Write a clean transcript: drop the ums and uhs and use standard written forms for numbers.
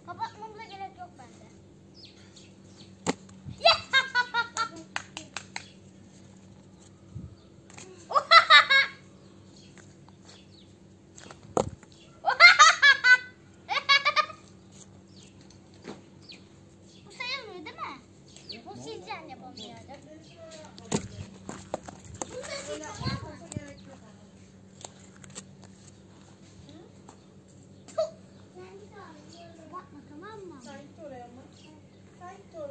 Kapatmamıza gerek yok bende. Bu sayılmıyor değil mi? Bu sizden yapamıyordu. Bunu da siz tamam mı? Bakma tamam mı? Sen git oraya mı? Sen git oraya.